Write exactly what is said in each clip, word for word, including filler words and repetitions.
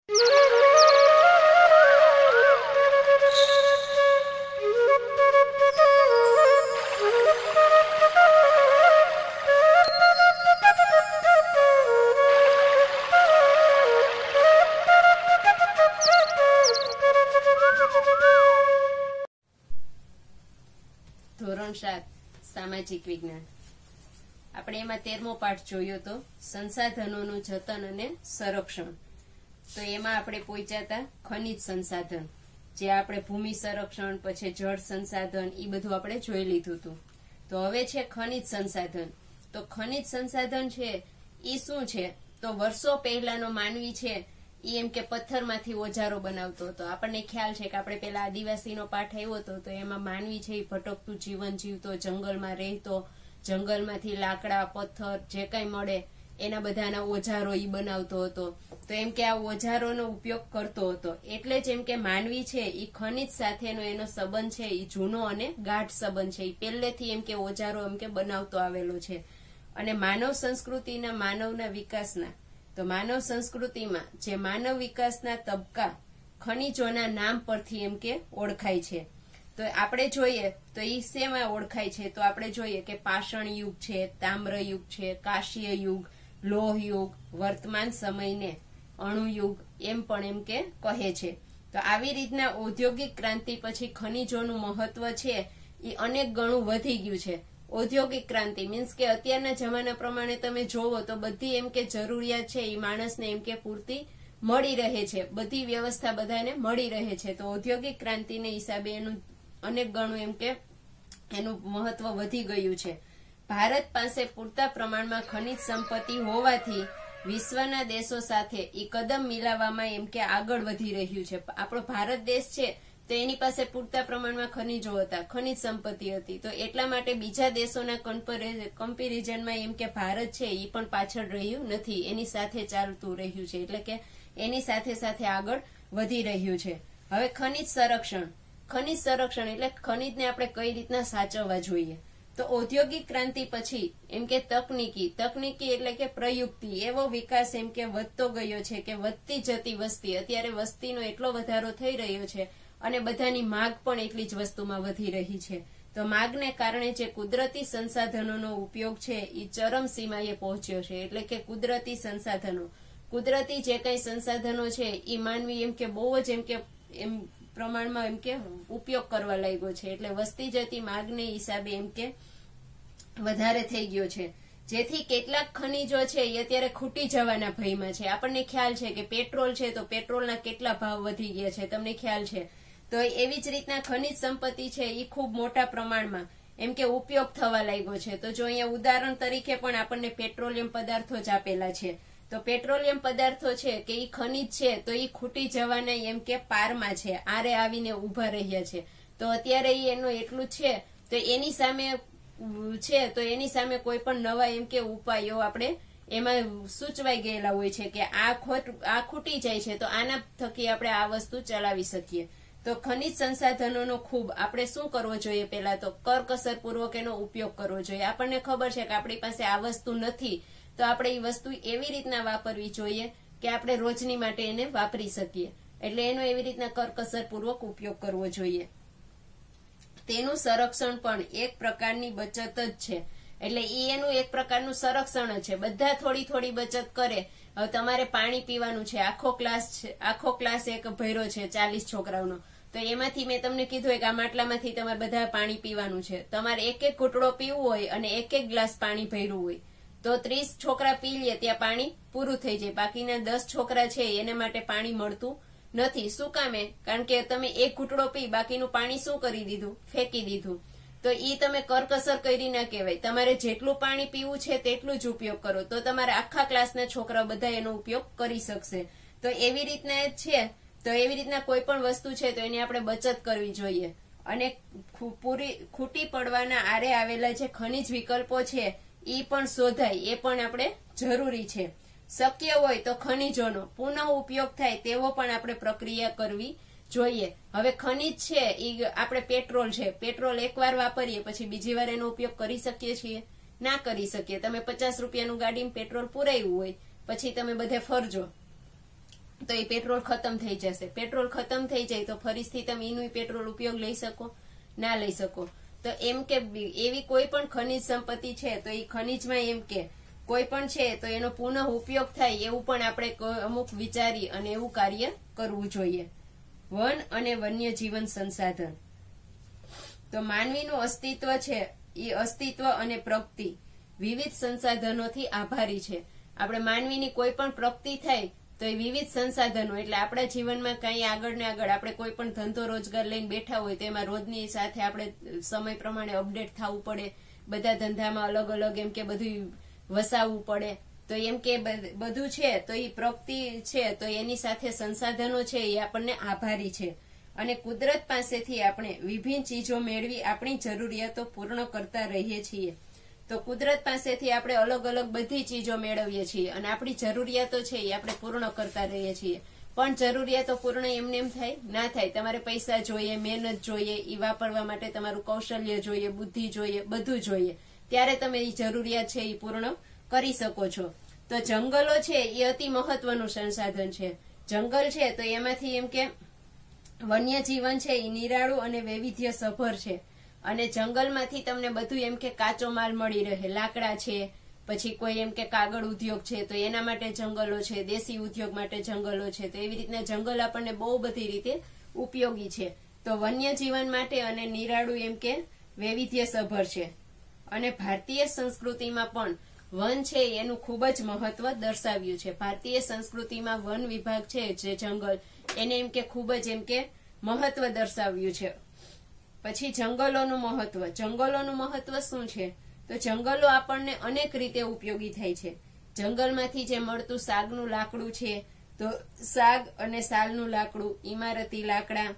ધોરણ સાત સામાજિક વિજ્ઞાન આપણે એમાં તેરમો પાઠ જોયો તો સંસાધનોનું જતન અને સંરક્ષણ. તો એમાં આપણે પહોંચ્યા હતા ખનિજ સંસાધન, જે આપણે ભૂમિ સંરક્ષણ, પછી જળ સંસાધન, એ બધું આપણે જોઈ લીધું હતું. તો હવે છે ખનિજ સંસાધન. તો ખનિજ સંસાધન છે એ શું છે? તો વર્ષો પહેલાનો માનવી છે એ એમ કે પથ્થરમાંથી ઓજારો બનાવતો હતો. આપણને ખ્યાલ છે કે આપણે પેલા આદિવાસીનો પાઠ આવ્યો હતો, તો એમાં માનવી છે એ ભટકતું જીવન જીવતો, જંગલમાં રહેતો, જંગલમાંથી લાકડા, પથ્થર જે કઈ મળે એના બધાના ઓજારો ઈ બનાવતો હતો. તો એમ કે આ ઓજારોનો ઉપયોગ કરતો હતો. એટલે જ એમ કે માનવી છે એ ખનિજ સાથેનો એનો સંબંધ છે એ જૂનો અને ગાઢ સંબંધ છે. એ પહેલેથી એમ કે ઓજારો એમ કે બનાવતો આવેલો છે. અને માનવ સંસ્કૃતિના માનવના વિકાસના, તો માનવ સંસ્કૃતિમાં જે માનવ વિકાસના તબક્કા ખનિજોના નામ પરથી એમ કે ઓળખાય છે. તો આપણે જોઈએ તો એ શેમાં ઓળખાય છે? તો આપણે જોઈએ કે પાષાણ યુગ છે, તામ્ર યુગ છે, કાશ્ય યુગ, લોહ યુગ, વર્તમાન સમયને અણુ યુગ એમ પણ એમ કે કહે છે. તો આવી રીતના ઔદ્યોગિક ક્રાંતિ પછી ખનિજોનું મહત્વ છે એ અનેક ગણું વધી ગયું છે. ઔદ્યોગિક ક્રાંતિ મીન્સ કે અત્યારના જમાના પ્રમાણે તમે જોવો તો બધી એમ કે જરૂરિયાત છે એ માણસને એમ કે પૂરતી મળી રહે છે, બધી વ્યવસ્થા બધાને મળી રહે છે. તો ઔદ્યોગિક ક્રાંતિને હિસાબે એનું અનેક ગણું એમ કે એનું મહત્વ વધી ગયું છે. ભારત પાસે પૂરતા પ્રમાણમાં ખનિજ સંપત્તિ હોવાથી વિશ્વના દેશો સાથે એ કદમ મિલાવવામાં એમ કે આગળ વધી રહ્યું છે. આપણો ભારત દેશ છે તો એની પાસે પૂરતા પ્રમાણમાં ખનિજો હતા, ખનિજ સંપત્તિ હતી. તો એટલા માટે બીજા દેશોના કમ્પેરિઝનમાં એમ કે ભારત છે એ પણ પાછળ રહ્યું નથી, એની સાથે ચાલતું રહ્યું છે. એટલે કે એની સાથે સાથે આગળ વધી રહ્યું છે. હવે ખનિજ સંરક્ષણ. ખનિજ સંરક્ષણ એટલે ખનિજને આપણે કઈ રીતના સાચવવા જોઈએ? તો ઔદ્યોગિક ક્રાંતિ પછી એમ કે તકનીકી તકનીકી એટલે કે પ્રયુક્તિ એવો વિકાસ એમ કે વધતો ગયો છે કે વધતી જતી વસ્તી, અત્યારે વસ્તીનો એટલો વધારો થઈ રહ્યો છે અને બધાની માગ પણ એટલી જ વસ્તુમાં વધી રહી છે. તો માગને કારણે જે કુદરતી સંસાધનોનો ઉપયોગ છે એ ચરમ સીમાએ પહોંચ્યો છે. એટલે કે કુદરતી સંસાધનો, કુદરતી જે કઈ સંસાધનો છે એ માનવી એમ કે બહુ જ એમ કે એમ પ્રમાણમાં એમ કે ઉપયોગ કરવા લાગ્યો છે. એટલે વસ્તી જતી માગને હિસાબે એમ કે વધારે થઈ ગયો છે. જેથી કેટલાક ખનિજો છે એ અત્યારે ખૂટી જવાના ભયમાં છે. આપણને ખ્યાલ છે કે પેટ્રોલ છે તો પેટ્રોલના કેટલા ભાવ વધી ગયા છે, તમને ખ્યાલ છે. તો એવી જ રીતના ખનિજ સંપત્તિ છે એ ખૂબ મોટા પ્રમાણમાં એમ કે ઉપયોગ થવા લાગ્યો છે. તો જો અહીંયા ઉદાહરણ તરીકે પણ આપણને પેટ્રોલિયમ પદાર્થો જ આપેલા છે. તો પેટ્રોલિયમ પદાર્થો છે કે એ ખનિજ છે તો એ ખૂટી જવાના એમ કે પારમાં છે, આરે આવીને ઉભા રહ્યા છે. તો અત્યારે એનું એટલું છે તો એની સામે છે તો એની સામે કોઈ પણ નવા એમ કે ઉપાયો આપણે એમાં સૂચવાઈ ગયેલા હોય છે કે આ ખોટ આ ખૂટી જાય છે તો આના થકી આપણે આ વસ્તુ ચલાવી શકીએ. તો ખનિજ સંસાધનોનો ખૂબ આપણે શું કરવો જોઈએ? પહેલા તો કરકસર પૂર્વક એનો ઉપયોગ કરવો જોઈએ. આપણને ખબર છે કે આપણી પાસે આ વસ્તુ નથી તો આપણે એ વસ્તુ એવી રીતના વાપરવી જોઈએ કે આપણે રોજની માટે એને વાપરી શકીએ. એટલે એનો એવી રીતના કરકસર પૂર્વક ઉપયોગ કરવો જોઈએ. તેનું સંરક્ષણ પણ એક પ્રકારની બચત જ છે. એટલે એ એનું એક પ્રકારનું સંરક્ષણ જ છે. બધા થોડી થોડી બચત કરે. હવે તમારે પાણી પીવાનું છે, આખો ક્લાસ આખો ક્લાસ એક ભર્યો છે ચાલીસ છોકરાઓનો, તો એમાંથી મેં તમને કીધું કે આ માટલામાંથી તમારે બધા પાણી પીવાનું છે. તમારે એક એક ઘૂંટડો પીવું હોય અને એક એક ગ્લાસ પાણી ભર્યું હોય તો ત્રીસ છોકરા પી લે ત્યાં પાણી પૂરું થઈ જાય. બાકીના દસ છોકરા છે એને માટે પાણી મળતું નથી. શું કામે? કારણ કે તમે એક ઘૂંટડો પી બાકીનું પાણી શું કરી દીધું? ફેંકી દીધું. તો ઈ તમે કરકસર કરી ના કહેવાય. તમારે જેટલું પાણી પીવું છે તેટલું જ ઉપયોગ કરો તો તમારે આખા ક્લાસના છોકરા બધા એનો ઉપયોગ કરી શકશે. તો એવી રીતના છે. તો એવી રીતના કોઈ પણ વસ્તુ છે તો એની આપણે બચત કરવી જોઈએ. અને પૂરી ખૂટી પડવાના આરે આવેલા જે ખનિજ વિકલ્પો છે એ પણ શોધાય, એ પણ આપણે જરૂરી છે. શક્ય હોય તો ખનિજોનો પુનઃ ઉપયોગ થાય તેવો પણ આપણે પ્રક્રિયા કરવી જોઈએ. હવે ખનિજ છે એ આપણે પેટ્રોલ છે, પેટ્રોલ એકવાર વાપરીએ પછી બીજી વાર એનો ઉપયોગ કરી શકીએ છીએ? ના કરી શકીએ. તમે પચાસ રૂપિયાનું ગાડીમાં પેટ્રોલ પુરાયું હોય પછી તમે બધે ફરજો તો એ પેટ્રોલ ખતમ થઈ જશે. પેટ્રોલ ખતમ થઈ જાય તો ફરીથી તમે એનું પેટ્રોલ ઉપયોગ લઈ શકો? ના લઈ શકો. તો એમ કે એવી કોઈ પણ ખનિજ સંપત્તિ છે તો એ ખનિજમાં એમ કે કોઈ પણ છે તો એનો પુનઃ ઉપયોગ થાય એવું પણ આપણે અમુક વિચારી અને એવું કાર્ય કરવું જોઈએ. વન અને વન્ય જીવન સંસાધન. તો માનવીનું અસ્તિત્વ છે એ અસ્તિત્વ અને પ્રગતિ વિવિધ સંસાધનોથી આભારી છે. આપણે માનવીની કોઈ પણ પ્રગતિ થાય તો એ વિવિધ સંસાધનો, એટલે આપણા જીવનમાં કઈ આગળ ને આગળ આપણે કોઈ પણ ધંધો રોજગાર લઈને બેઠા હોય તો એમાં રોજની સાથે આપણે સમય પ્રમાણે અપડેટ થવું પડે. બધા ધંધામાં અલગ અલગ એમ કે બધું વસાવવું પડે. તો એમ કે બધું છે તો એ પ્રગતિ છે તો એની સાથે સંસાધનો છે એ આપણને આભારી છે. અને કુદરત પાસેથી આપણે વિભિન્ન ચીજો મેળવી આપણી જરૂરિયાતો પૂર્ણ કરતા રહીએ છીએ. તો કુદરત પાસેથી આપણે અલગ અલગ બધી ચીજો મેળવીએ છીએ અને આપણી જરૂરિયાતો છે એ આપણે પૂર્ણ કરતા રહીએ છીએ. પણ જરૂરિયાતો પૂર્ણ એમને એમ થાય ના થાય. તમારે પૈસા જોઈએ, મહેનત જોઈએ, એ વાપરવા માટે તમારું કૌશલ્ય જોઈએ, બુદ્ધિ જોઈએ, બધું જોઈએ. ત્યારે તમે એ જરૂરિયાત છે એ પૂર્ણ કરી શકો છો. તો જંગલો છે એ અતિ મહત્વનું સંસાધન છે. જંગલ છે તો એમાંથી એમ કે વન્ય જીવન છે એ નિરાળું અને વૈવિધ્ય સભર છે. અને જંગલમાંથી તમને બધું એમ કે કાચો માલ મળી રહે. લાકડા છે, પછી કોઈ એમ કે કાગળ ઉદ્યોગ છે તો એના માટે જંગલો છે, દેશી ઉદ્યોગ માટે જંગલો છે. તો એવી રીતના જંગલ આપણને બહુ બધી રીતે ઉપયોગી છે. તો વન્ય જીવન માટે અને નિરાળું એમ કે વૈવિધ્ય સભર છે. અને ભારતીય સંસ્કૃતિમાં પણ વન છે એનું ખૂબ જ મહત્વ દર્શાવ્યું છે. ભારતીય સંસ્કૃતિમાં વન વિભાગ છે જે જંગલ એને એમ કે ખૂબ જ એમ કે મહત્વ દર્શાવ્યું છે. પછી જંગલોનું મહત્વ. જંગલોનું મહત્વ શું છે? તો જંગલો આપણને અનેક રીતે ઉપયોગી થાય છે. જંગલમાંથી જે મળતું સાગનું લાકડું છે તો સાગ અને સાલનું લાકડું ઇમારતી લાકડા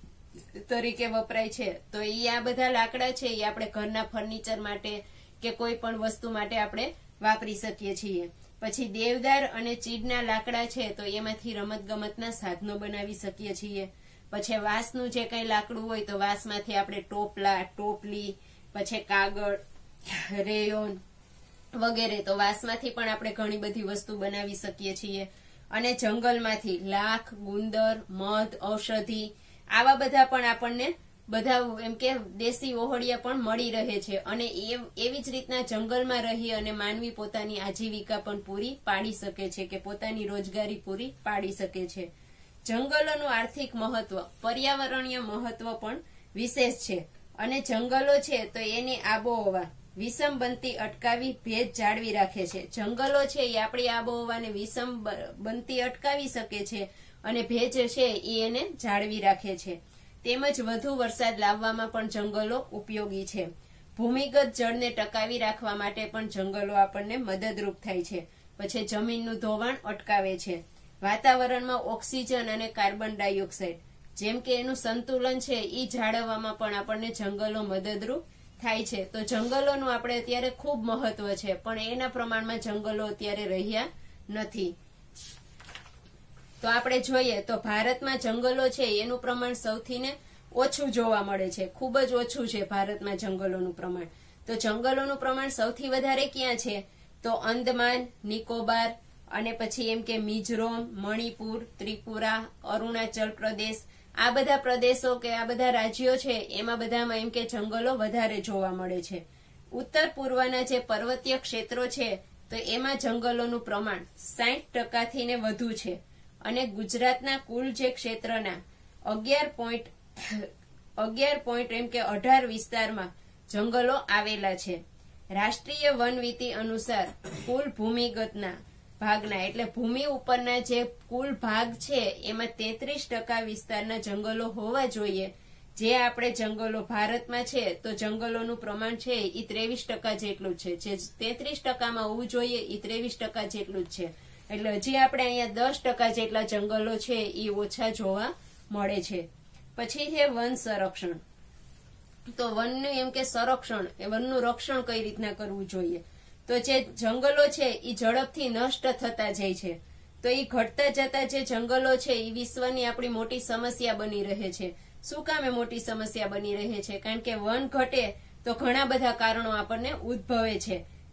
તરીકે વપરાય છે. તો એ આ બધા લાકડા છે એ આપણે ઘરના ફર્નિચર માટે કે કોઈ પણ વસ્તુ માટે આપણે વાપરી શકીએ છીએ. પછી દેવદાર અને ચીડના લાકડા છે તો એમાંથી રમત ગમતના સાધનો બનાવી શકીએ છીએ. પછી વાંસનું જે કઈ લાકડું હોય તો વાંસમાંથી આપણે ટોપલા, ટોપલી, પછી કાગળ, રેયોન વગેરે. તો વાંસમાંથી પણ આપણે ઘણી બધી વસ્તુ બનાવી શકીએ છીએ. અને જંગલમાંથી લાખ, ગુંદર, મધ, ઔષધિ આવા બધા પણ આપણને બધા એમ કે દેશી ઓહળિયા પણ મળી રહે છે. અને એવી જ રીતના જંગલમાં રહી અને માનવી પોતાની આજીવિકા પણ પૂરી પાડી શકે છે કે પોતાની રોજગારી પૂરી પાડી શકે છે. જંગલોનું આર્થિક મહત્વ, પર્યાવરણીય મહત્વ પણ વિશેષ છે. અને જંગલો છે તો એની આબોહવા વિષમ બનતી અટકાવી ભેજ જાળવી રાખે છે. જંગલો છે એ આપણી આબોહવાને વિષમ બનતી અટકાવી શકે છે અને ભેજ છે એ એને જાળવી રાખે છે. તેમજ વધુ વરસાદ લાવવામાં પણ જંગલો ઉપયોગી છે. ભૂમિગત જળને ટકાવી રાખવા માટે પણ જંગલો આપણને મદદરૂપ થાય છે. પછી જમીનનું ધોવાણ અટકાવે છે. વાતાવરણમાં ઓક્સિજન અને કાર્બન ડાયોક્સાઇડ જેમ કે એનું સંતુલન છે એ જાળવવામાં પણ આપણને જંગલો મદદરૂપ થાય છે. તો જંગલોનું આપણે અત્યારે ખૂબ મહત્વ છે પણ એના પ્રમાણમાં જંગલો અત્યારે રહ્યા નથી. તો આપણે જોઈએ તો ભારતમાં જંગલો છે એનું પ્રમાણ સૌથી ને ઓછું જોવા મળે છે. ખૂબ જ ઓછું છે ભારતમાં જંગલોનું પ્રમાણ. તો જંગલોનું પ્રમાણ સૌથી વધારે ક્યાં છે? તો અંદમાન, નિકોબાર અને પછી એમ કે મિઝોરમ, મણિપુર, ત્રિપુરા, અરુણાચલ પ્રદેશ આ બધા પ્રદેશો કે આ બધા રાજ્યો છે એમાં બધામાં એમ કે જંગલો વધારે જોવા મળે છે. ઉત્તર પૂર્વના જે પર્વતીય ક્ષેત્રો છે તો એમાં જંગલોનું પ્રમાણ સાઠ ટકાથી ને વધુ છે. અને ગુજરાતના કુલ જે ક્ષેત્રના અગિયાર પોઈન્ટ અગિયાર પોઈન્ટ એમ કે અઢાર વિસ્તારમાં જંગલો આવેલા છે. રાષ્ટ્રીય વન નીતિ અનુસાર કુલ ભૂમિગતના ભાગના એટલે ભૂમિ ઉપરના જે કુલ ભાગ છે એમાં તેત્રીસ ટકા વિસ્તારના જંગલો હોવા જોઈએ. જે આપણે જંગલો ભારતમાં છે તો જંગલોનું પ્રમાણ છે એ ત્રેવીસ ટકા જેટલું છે. જે તેત્રીસ ટકામાં હોવું જોઈએ એ ત્રેવીસ ટકા જેટલું જ છે. એટલે હજી આપણે અહીંયા દસ ટકા જેટલા જંગલો છે એ ઓછા જોવા મળે છે. પછી છે વન સંરક્ષણ. તો વનનું એમ કે સંરક્ષણ વનનું રક્ષણ કઈ રીતના કરવું જોઈએ? તો જે જંગલો છે એ ઝડપથી નષ્ટ થતા જાય છે. તો એ ઘટતા જતા જે જંગલો છે એ વિશ્વની આપણી મોટી સમસ્યા બની રહે છે. શું કામે મોટી સમસ્યા બની રહે છે? કારણ કે વન ઘટે તો ઘણા બધા કારણો આપણને ઉદ્ભવે છે.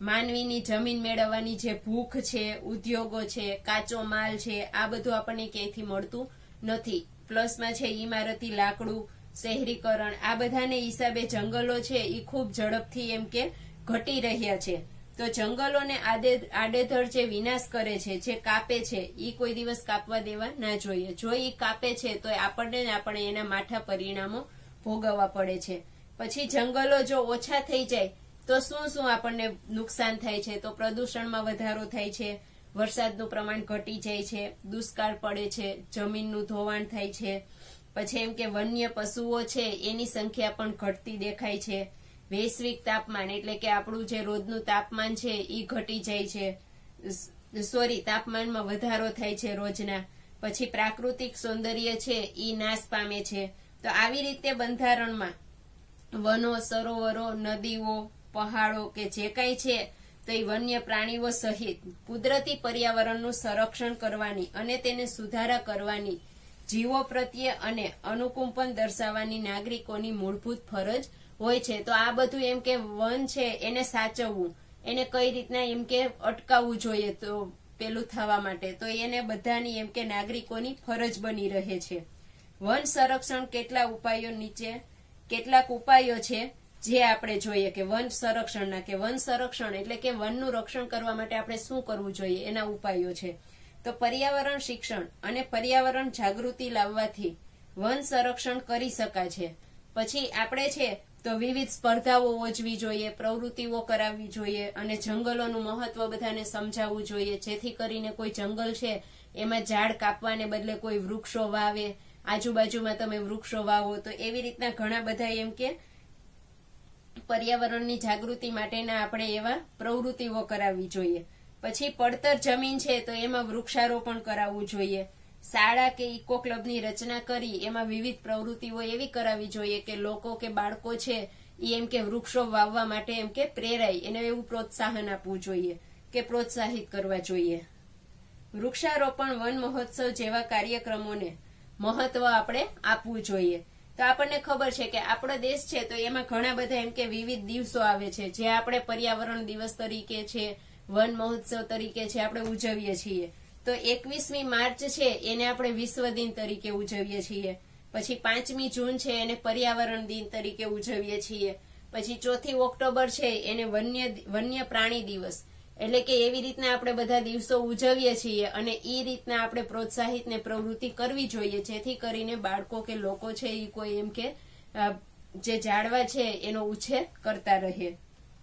માનવીની જમીન મેળવવાની જે ભૂખ છે, ઉદ્યોગો છે, કાચો માલ છે, આ બધું આપણને ક્યાંયથી મળતું નથી. પ્લસમાં છે ઇમારતી લાકડું, શહેરીકરણ, આ બધાને હિસાબે જંગલો છે એ ખૂબ ઝડપથી એમ કે ઘટી રહ્યા છે. તો જંગલોને આડે આડેધડ જે વિનાશ કરે છે, જે કાપે છે, એ કોઈ દિવસ કાપવા દેવા ના જોઈએ. જો એ કાપે છે તો આપણને આપણે એના માઠા પરિણામો ભોગવવા પડે છે. પછી જંગલો જો ઓછા થઈ જાય તો શું શું આપણને નુકસાન થાય છે? તો પ્રદૂષણમાં વધારો થાય છે, વરસાદનું પ્રમાણ ઘટી જાય છે, દુષ્કાળ પડે છે, જમીનનું ધોવાણ થાય છે. પછી એમ કે વન્ય પશુઓ છે એની સંખ્યા પણ ઘટતી દેખાય છે. વૈશ્વિક તાપમાન એટલે કે આપણું જે રોજનું તાપમાન છે એ ઘટી જાય છે, સોરી તાપમાનમાં વધારો થાય છે રોજના. પછી પ્રાકૃતિક સૌંદર્ય છે એ નાશ પામે છે. તો આવી રીતે બંધારણમાં વનો, સરોવરો, નદીઓ, પહાડો કે જે કાંઈ છે તો એ વન્ય પ્રાણીઓ સહિત કુદરતી પર્યાવરણનું સંરક્ષણ કરવાની અને તેને સુધારા કરવાની, જીવો પ્રત્યે અને અનુકંપન દર્શાવવાની નાગરિકોની મૂળભૂત ફરજ હોય છે. તો આ બધું એમ કે વન છે એને સાચવવું, એને કઈ રીતના એમ કે અટકાવવું જોઈએ તો પેલું થવા માટે, તો એને બધાની એમ કે નાગરિકોની ફરજ બની રહે છે. વન સંરક્ષણ કેટલા ઉપાયો નીચે કેટલાક ઉપાયો છે જે આપણે જોઈએ કે વન સંરક્ષણના, કે વન સંરક્ષણ એટલે કે વનનું રક્ષણ કરવા માટે આપણે શું કરવું જોઈએ એના ઉપાયો છે. તો પર્યાવરણ શિક્ષણ અને પર્યાવરણ જાગૃતિ લાવવાથી વન સંરક્ષણ કરી શકાય છે. પછી આપણે છે તો વિવિધ સ્પર્ધાઓ યોજવી જોઈએ, પ્રવૃત્તિઓ કરાવવી જોઈએ અને જંગલોનું મહત્વ બધાને સમજાવવું જોઈએ, જેથી કરીને કોઈ જંગલ છે એમાં ઝાડ કાપવાને બદલે કોઈ વૃક્ષો વાવે, આજુબાજુમાં તમે વૃક્ષો વાવો. તો એવી રીતના ઘણા બધા એમ કે પર્યાવરણની જાગૃતિ માટેના આપણે એવા પ્રવૃત્તિઓ કરાવવી જોઈએ. પછી પડતર જમીન છે તો એમાં વૃક્ષારોપણ કરાવવું જોઈએ. શાળા કે ઇકો ક્લબની રચના કરી એમાં વિવિધ પ્રવૃત્તિઓ એવી કરાવવી જોઈએ કે લોકો કે બાળકો છે એ એમ કે વૃક્ષો વાવવા માટે એમ કે પ્રેરાય, એને એવું પ્રોત્સાહન આપવું જોઈએ કે પ્રોત્સાહિત કરવા જોઈએ. વૃક્ષારોપણ, વન મહોત્સવ જેવા કાર્યક્રમોને મહત્વ આપણે આપવું જોઈએ. તો આપણને ખબર છે કે આપણો દેશ છે તો એમાં ઘણા બધા એમ કે વિવિધ દિવસો આવે છે જે આપણે પર્યાવરણ દિવસ તરીકે છે, વન મહોત્સવ તરીકે છે આપણે ઉજવીએ છીએ. તો એકવીસમી માર્ચ છે એને આપણે વિશ્વ દિન તરીકે ઉજવીએ છીએ. પછી પાંચમી જૂન છે એને પર્યાવરણ દિન તરીકે ઉજવીએ છીએ. પછી ચોથી ઓક્ટોબર છે એને વન્ય વન્ય પ્રાણી દિવસ, એટલે કે એવી રીતના આપણે બધા દિવસો ઉજવીએ છીએ અને એ રીતના આપણે પ્રોત્સાહિત ને પ્રવૃત્તિ કરવી જોઈએ, જેથી કરીને બાળકો કે લોકો છે એ કોઈ એમ કે જે ઝાડવા છે એનો ઉછેર કરતા રહે.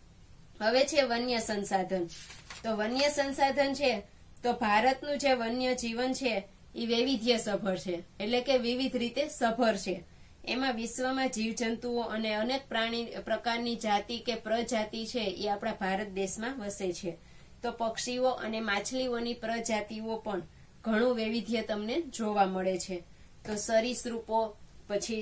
હવે છે વન્ય સંસાધન. તો વન્ય સંસાધન છે તો ભારતનું જે વન્ય જીવન છે એ વૈવિધ્યસભર છે, એટલે કે વિવિધ રીતે સભર છે. એમાં વિશ્વમાં જીવજંતુઓ અને અનેક પ્રાણી પ્રકારની જાતિ કે પ્રજાતિ છે એ આપણા ભારત દેશમાં વસે છે. તો પક્ષીઓ અને માછલીઓની પ્રજાતિઓ પણ ઘણું વૈવિધ્ય તમને જોવા મળે છે. તો સરીસૃપો, પછી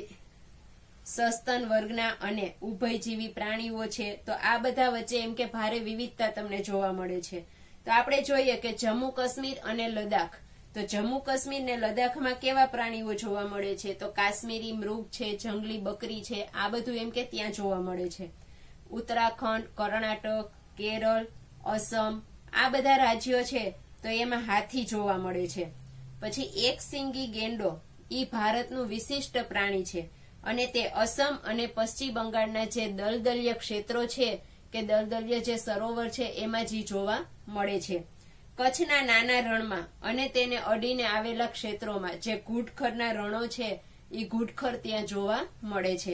સસ્તન વર્ગના અને ઉભયજીવી પ્રાણીઓ છે, તો આ બધા વચ્ચે એમ કે ભારે વિવિધતા તમને જોવા મળે છે. તો આપણે જોઈએ કે જમ્મુ કાશ્મીર અને લદ્દાખ, તો જમ્મુ કાશ્મીર ને લદ્દાખમાં કેવા પ્રાણીઓ જોવા મળે છે? તો કાશ્મીરી મૃગ છે, જંગલી બકરી છે, આ બધું એમ કે ત્યાં જોવા મળે છે. ઉત્તરાખંડ, કર્ણાટક, કેરળ, અસમ, આ બધા રાજ્યો છે તો એમાં હાથી જોવા મળે છે. પછી એક સિંગી ગેંડો ઈ ભારતનું વિશિષ્ટ પ્રાણી છે અને તે અસમ અને પશ્ચિમ બંગાળના જે દલદલીય ક્ષેત્રો છે કે દલદલીય જે સરોવર છે એમાં જ જોવા મળે છે. કચ્છના નાના રણમાં અને તેને અડીને આવેલા ક્ષેત્રોમાં જે ઘૂડખરના રણો છે એ ઘૂડખર ત્યાં જોવા મળે છે.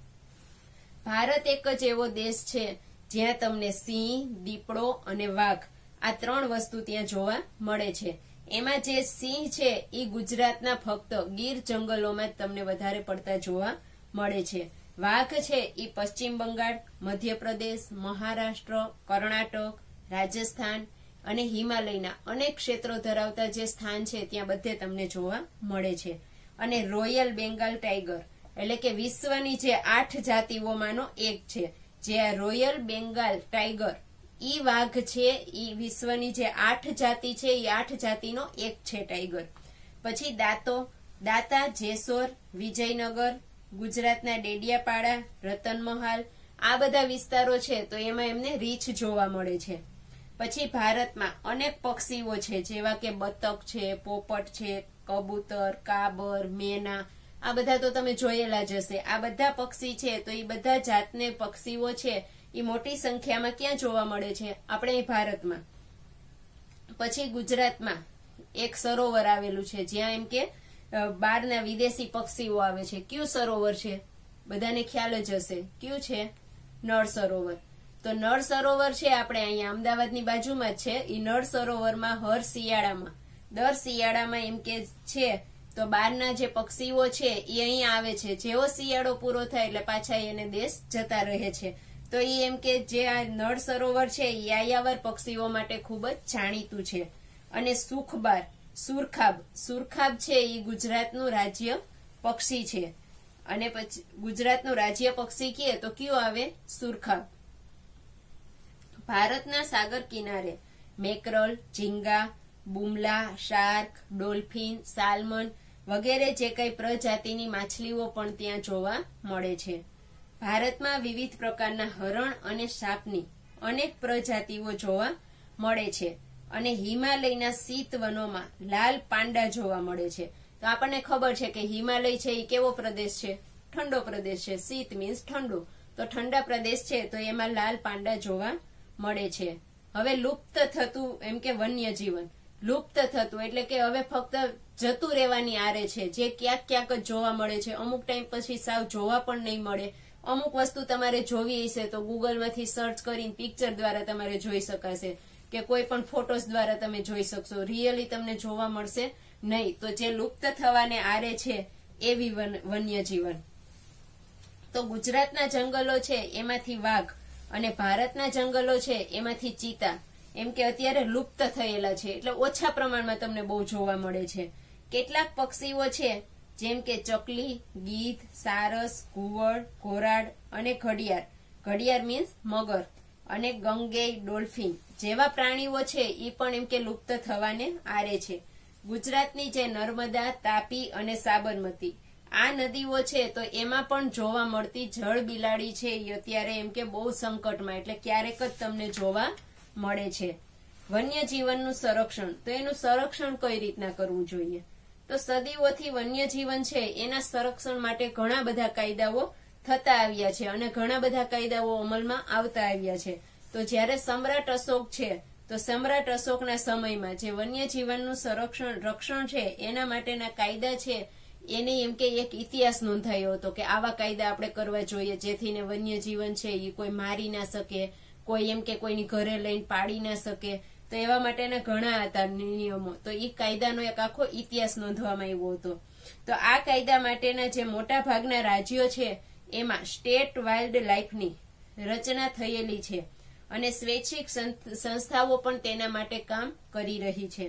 ભારત એક જ એવો દેશ છે જ્યાં તમને સિંહ, દીપડો અને વાઘ આ ત્રણ વસ્તુ ત્યાં જોવા મળે છે. એમાં જે સિંહ છે એ ગુજરાતના ફક્ત ગીર જંગલોમાં જ તમને વધારે પડતા જોવા મળે છે. વાઘ છે એ પશ્ચિમ બંગાળ, મધ્યપ્રદેશ, મહારાષ્ટ્ર, કર્ણાટક, રાજસ્થાન અને હિમાલયના અનેક ક્ષેત્રો ધરાવતા જે સ્થાન છે ત્યાં બધે તમને જોવા મળે છે. અને રોયલ બેંગાલ ટાઈગર એટલે કે વિશ્વની જે આઠ જાતિઓમાંનો એક છે, જે આ રોયલ બેંગાલ ટાઈગર ઈ વાઘ છે, ઈ વિશ્વની જે આઠ જાતિ છે એ આઠ જાતિનો એક છે ટાઈગર. પછી દાંતો, દાતા, જેસોર, વિજયનગર, ગુજરાતના ડેડિયાપાડા, રતનમહાલ, આ બધા વિસ્તારો છે તો એમાં એમને રીંછ જોવા મળે છે. પછી ભારતમાં અનેક પક્ષીઓ છે, જેવા કે બતક છે, પોપટ છે, કબૂતર, કાબર, મેના, આ બધા તો તમે જોયેલા જ હશે. આ બધા પક્ષી છે તો એ બધા જાતને પક્ષીઓ છે એ મોટી સંખ્યામાં ક્યાં જોવા મળે છે? આપણે ભારતમાં. પછી ગુજરાતમાં એક સરોવર આવેલું છે જ્યાં એમ કે બહારના વિદેશી પક્ષીઓ આવે છે. કયું સરોવર છે? બધાને ખ્યાલ જ હશે. કયું છે? નળ સરોવર. તો નળ સરોવર છે આપણે અહીંયા અમદાવાદની બાજુમાં જ છે. એ નળ સરોવરમાં હર શિયાળામાં દર શિયાળામાં એમ કે છે તો બહારના જે પક્ષીઓ છે એ અહીંયા આવે છે. જેવો શિયાળો પૂરો થાય એટલે પાછા એને દેશ જતા રહે છે. તો એ એમ કે જે આ નળ સરોવર છે એ યાયાવર પક્ષીઓ માટે ખૂબ જ જાણીતું છે. અને સુખબાર, સુરખાબ, સુરખાબ છે એ ગુજરાતનું રાજ્ય પક્ષી છે. અને પછી ગુજરાતનું રાજ્ય પક્ષી કીએ તો કયું આવે? સુરખાબ. ભારતના સાગર કિનારે મેકરલ, ઝીંગા, બુમલા, શાર્ક, ડોલ્ફિન, સાલ્મન વગેરે જે કઈ પ્રજાતિની માછલીઓ પણ ત્યાં જોવા મળે છે. ભારતમાં વિવિધ પ્રકારના હરણ અને સાપની અનેક પ્રજાતિઓ જોવા મળે છે. અને હિમાલયના શીત વનોમાં લાલ પાંડા જોવા મળે છે. તો આપણને ખબર છે કે હિમાલય છે એ કેવો પ્રદેશ છે? ઠંડો પ્રદેશ છે. શીત મીન્સ ઠંડુ. તો ઠંડા પ્રદેશ છે તો એમાં લાલ પાંડા જોવા મળે છે. હવે લુપ્ત થતું એમ કે વન્ય જીવન, લુપ્ત થતું એટલે કે હવે ફક્ત જતું રહેવાની આરે છે, જે ક્યાંક ક્યાંક જ જોવા મળે છે. અમુક ટાઈમ પછી સાવ જોવા પણ નહીં મળે. અમુક વસ્તુ તમારે જોવી હશે તો ગૂગલમાંથી સર્ચ કરીને પિક્ચર દ્વારા તમારે જોઈ શકાશે, કે કોઈ પણ ફોટોસ દ્વારા તમે જોઈ શકશો. રિયલી તમને જોવા મળશે નહીં. તો જે લુપ્ત થવાને આરે છે એવી વન્ય જીવન. તો ગુજરાતના જંગલો છે એમાંથી વાઘ અને ભારતના જંગલો છે એમાંથી ચિત્તા એમ કે અત્યારે લુપ્ત થયેલા છે, એટલે ઓછા પ્રમાણમાં તમને બહુ જોવા મળે છે. કેટલાક પક્ષીઓ છે જેમ કે ચકલી, ગીધ, સારસ, ઘુવડ, ઘોરાડ અને ઘડિયાળ, ઘડિયાળ મીન્સ મગર, અને ગંગેય, ડોલ્ફિન જેવા પ્રાણીઓ છે એ પણ એમ કે લુપ્ત થવાને આરે છે. ગુજરાતની જે નર્મદા, તાપી અને સાબરમતી આ નદીઓ છે તો એમાં પણ જોવા મળતી જળ બિલાડી છે એ અત્યારે એમ કે બહુ સંકટમાં, એટલે ક્યારેક જ તમને જોવા મળે છે. વન્ય જીવનનું સંરક્ષણ, તો એનું સંરક્ષણ કઈ રીતના કરવું જોઈએ? તો સદીઓથી વન્ય જીવન છે એના સંરક્ષણ માટે ઘણા બધા કાયદાઓ થતા આવ્યા છે અને ઘણા બધા કાયદાઓ અમલમાં આવતા આવ્યા છે. તો જ્યારે સમ્રાટ અશોક છે તો સમ્રાટ અશોકના સમયમાં જે વન્ય જીવનનું સંરક્ષણ રક્ષણ છે એના માટેના કાયદા છે એને એમ કે એક ઇતિહાસ નોંધાયો હતો કે આવા કાયદા આપણે કરવા જોઈએ જેથી વન્ય જીવન છે એ કોઈ મારી ના શકે, કોઈ એમ કે કોઈની ઘરે લઈને પાડી ના શકે. તો એવા માટેના ઘણા હતા નિયમો. તો એ કાયદાનો એક આખો ઇતિહાસ નોંધવામાં આવ્યો હતો. તો આ કાયદા માટેના જે મોટા ભાગના રાજ્યો છે એમાં સ્ટેટ વાઇલ્ડ લાઇફની રચના થયેલી છે અને સ્વૈચ્છિક સંસ્થાઓ પણ તેના માટે કામ કરી રહી છે.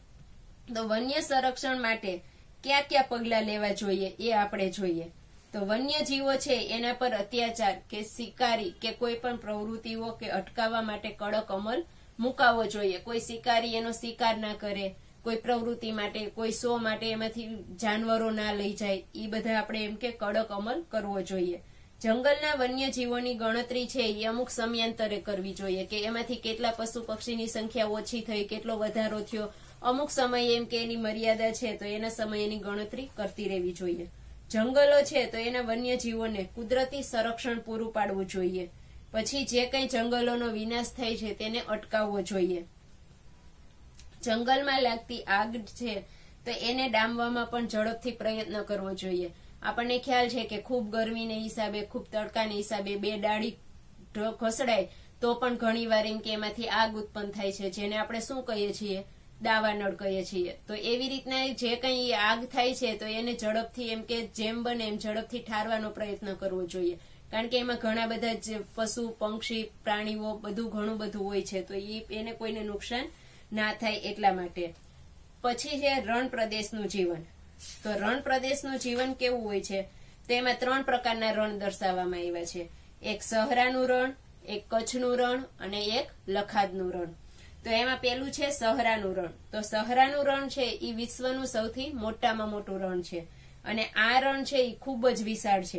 તો વન્ય સંરક્ષણ માટે ક્યાં ક્યાં પગલા લેવા જોઈએ એ આપણે જોઈએ. તો વન્ય જીવો છે એના પર અત્યાચાર કે શિકારી કે કોઈ પણ પ્રવૃત્તિઓ કે અટકાવવા માટે કડક અમલ મુકાવવો જોઈએ. કોઈ શિકારી એનો શિકાર ના કરે, કોઈ પ્રવૃત્તિ માટે, કોઈ શો માટે એમાંથી જાનવરો ના લઈ જાય, એ બધા આપણે એમ કે કડક અમલ કરવો જોઈએ. જંગલના વન્ય જીવોની ગણતરી છે એ અમુક સમયાંતરે કરવી જોઈએ કે એમાંથી કેટલા પશુ પક્ષીની સંખ્યા ઓછી થઈ, કેટલો વધારો થયો. અમુક સમયે એમ કે એની મર્યાદા છે તો એના સમયની ગણતરી કરતી રહેવી જોઈએ. જંગલો છે તો એના વન્ય જીવોને કુદરતી સંરક્ષણ પૂરું પાડવું જોઈએ. પછી જે કઈ જંગલોનો વિનાશ થાય છે તેને અટકાવવો જોઈએ. જંગલમાં લાગતી આગ છે તો એને ડામવામાં પણ ઝડપથી પ્રયત્ન કરવો જોઈએ. આપણને ખ્યાલ છે કે ખૂબ ગરમીને હિસાબે, ખૂબ તડકાને હિસાબે બે ડાળી ઘસડાય તો પણ ઘણી વાર એમ કે એમાંથી આગ ઉત્પન્ન થાય છે, જેને આપણે શું કહીએ છીએ? દાવાનળ કહીએ છીએ. તો એવી રીતના જે કઈ આગ થાય છે તો એને ઝડપથી એમ કે જેમ બને એમ ઝડપથી ઠારવાનો પ્રયત્ન કરવો જોઈએ, કારણ કે એમાં ઘણા બધા જ પશુ, પક્ષી, પ્રાણીઓ બધું ઘણું બધું હોય છે, તો એ એને કોઈને નુકસાન ના થાય એટલા માટે. પછી છે રણ પ્રદેશનું જીવન. તો રણ પ્રદેશનું જીવન કેવું હોય છે? તો એમાં ત્રણ પ્રકારના રણ દર્શાવવામાં આવ્યા છે. એક સહરાનું રણ, એક કચ્છનું રણ અને એક લખાદનું રણ. તો એમાં પેલું છે સહરાનું રણ. તો સહરાનું રણ છે એ વિશ્વનું સૌથી મોટામાં મોટું રણ છે અને આ રણ છે એ ખૂબ જ વિશાળ છે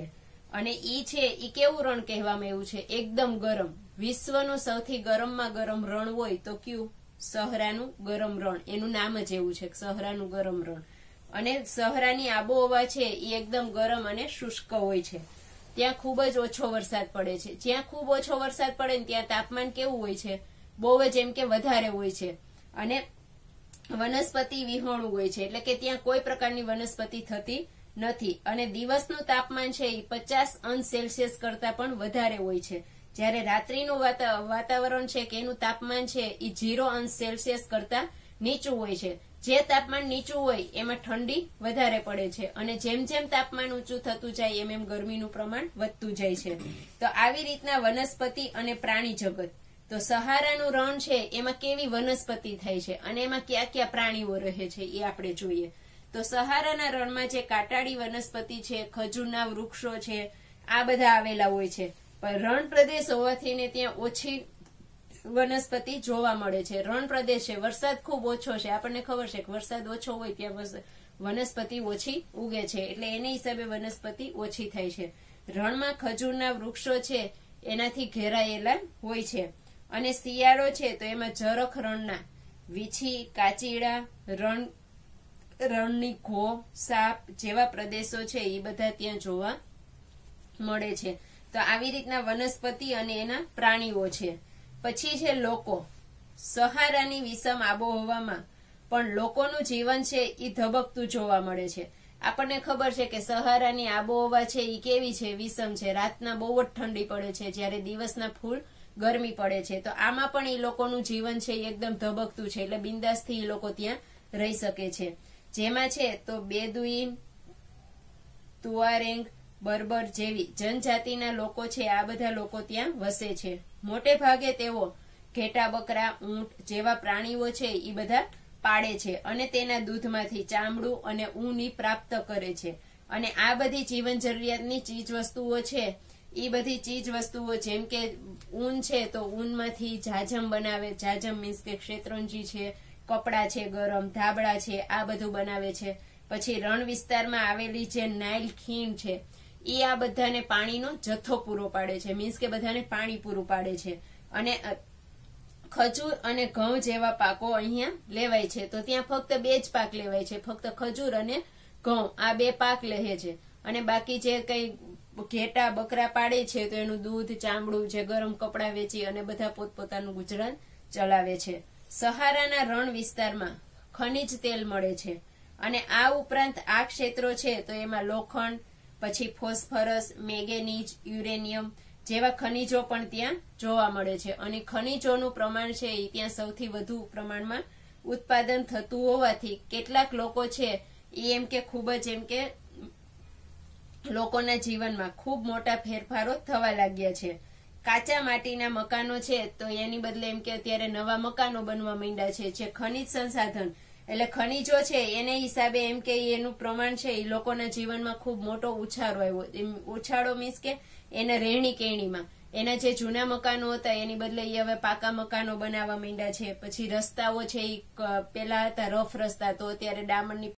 અને ઈ છે ઈ કેવું રણ કહેવામાં આવ્યું છે? એકદમ ગરમ. વિશ્વનું સૌથી ગરમમાં ગરમ રણ હોય તો કયું? સહરાનું ગરમ રણ. એનું નામ જ એવું છે, સહરાનું ગરમ રણ. અને સહરાની આબોહવા છે એ એકદમ ગરમ અને શુષ્ક હોય છે. ત્યાં ખૂબ જ ઓછો વરસાદ પડે છે. જ્યાં ખૂબ ઓછો વરસાદ પડે ને ત્યાં તાપમાન કેવું હોય છે? બહુ જ એમ કે વધારે હોય છે. અને વનસ્પતિ વિહોણું હોય છે, એટલે કે ત્યાં કોઈ પ્રકારની વનસ્પતિ થતી નથી. અને દિવસનું તાપમાન છે એ પચાસ અંશ સેલ્સિયસ કરતા પણ વધારે હોય છે. જ્યારે રાત્રિનું વાતાવરણ છે કે એનું તાપમાન છે એ ઝીરો અંશ સેલ્સિયસ કરતા નીચું હોય છે. જે તાપમાન નીચું હોય એમાં ઠંડી વધારે પડે છે, અને જેમ જેમ તાપમાન ઊંચું થતું જાય એમ એમ ગરમીનું પ્રમાણ વધતું જાય છે. તો આવી રીતના વનસ્પતિ અને પ્રાણી જગત. તો સહારાનું રણ છે એમાં કેવી વનસ્પતિ થાય છે અને એમાં કયા કયા પ્રાણીઓ રહે છે એ આપણે જોઈએ. તો સહારાના રણમાં જે કાંટાળી વનસ્પતિ છે, ખજૂરના વૃક્ષો છે, આ બધા આવેલા હોય છે. પણ રણ પ્રદેશ હોવાથી ને ત્યાં ઓછી વનસ્પતિ જોવા મળે છે. રણ પ્રદેશ છે, વરસાદ ખૂબ ઓછો છે. આપણને ખબર છે કે વરસાદ ઓછો હોય ત્યાં વનસ્પતિ ઓછી ઉગે છે, એટલે એને હિસાબે વનસ્પતિ ઓછી થાય છે. રણમાં ખજૂરના વૃક્ષો છે એનાથી ઘેરાયેલા હોય છે. અને શિયાળો છે તો એમાં જરખ રણના વીછી, કાચીડા, રણ રણની ઘો, સાપ જેવા પ્રદેશો છે એ બધા ત્યાં જોવા મળે છે. તો આવી રીતના વનસ્પતિ અને એના પ્રાણીઓ છે. પછી છે લોકો. સહારાની વિષમ આબોહવામાં પણ લોકોનું જીવન છે એ ધબકતું જોવા મળે છે. આપણને ખબર છે કે સહારાની આબોહવા છે એ કેવી છે? વિષમ છે. રાતના બહુ જ ઠંડી પડે છે, જ્યારે દિવસના ફૂલ ગરમી પડે છે. તો આમાં પણ એ લોકોનું જીવન છે એ એકદમ ધબકતું છે, એટલે બિંદાસથી એ લોકો ત્યાં રહી શકે છે. જેમાં છે તો બેદુઈન, તુઆરેંગ, બર્બર જેવી જનજાતિના લોકો છે, આ બધા લોકો ત્યાં વસે છે. મોટે ભાગે તેઓ ઘેટા, બકરા, ઊંટ જેવા પ્રાણીઓ છે એ બધા પાળે છે અને તેના દૂધમાંથી ચામડું અને ઊની પ્રાપ્ત કરે છે. અને આ બધી જીવન જરૂરિયાતની ચીજ વસ્તુઓ છે એ બધી ચીજ વસ્તુઓ જેમ કે ઊન છે તો ઊનમાંથી જાજમ બનાવે. જાજમ મીન્સ કે ક્ષેત્રંજી છે, કપડા છે ગરમ, ધાબળા છે, આ બધું બનાવે છે. પછી રણ વિસ્તારમાં આવેલી જે નાઇલ ખીણ છે એ આ બધાને પાણીનો જથ્થો પૂરો પાડે છે, મીન્સ કે બધાને પાણી પૂરું પાડે છે. અને ખજૂર અને ઘઉં જેવા પાકો અહીંયા લેવાય છે. તો ત્યાં ફક્ત બે જ પાક લેવાય છે, ફક્ત ખજૂર અને ઘઉં, આ બે પાક લે છે. અને બાકી જે કઈ ઘેટા, બકરા પાડે છે તો એનું દૂધ, ચામડું, જે ગરમ કપડા વેચી અને બધા પોતપોતાનું ગુજરાન ચલાવે છે. સહારાના રણ વિસ્તારમાં ખનિજ તેલ મળે છે. અને આ ઉપરાંત આ ક્ષેત્રો છે તો એમાં લોખંડ, પછી ફોસ્ફરસ, મેંગેનીઝ, યુરેનિયમ જેવા ખનિજો પણ ત્યાં જોવા મળે છે. અને ખનિજોનું પ્રમાણ છે એ ત્યાં સૌથી વધુ પ્રમાણમાં ઉત્પાદન થતું હોવાથી કેટલાક લોકો છે એ એમ કે ખૂબ જ એમ કે લોકોના જીવનમાં ખૂબ મોટા ફેરફારો થવા લાગ્યા છે. કાચા માટીના મકાનો છે તો એની બદલે એમ કે અત્યારે નવા મકાનો બનવા માંડ્યા છે. જે ખનિજ સંસાધન એટલે ખનિજો છે એને હિસાબે એમ કે એનું પ્રમાણ છે એ લોકોના જીવનમાં ખૂબ મોટો ઉછાળો આવ્યો. એમ ઉછાળો મીન્સ કે એના રહેણી કેણીમાં એના જે જૂના મકાનો હતા એની બદલે એ હવે પાકા મકાનો બનાવવા માંડ્યા છે. પછી રસ્તાઓ છે એ પેલા હતા રફ રસ્તા, તો અત્યારે ડામરની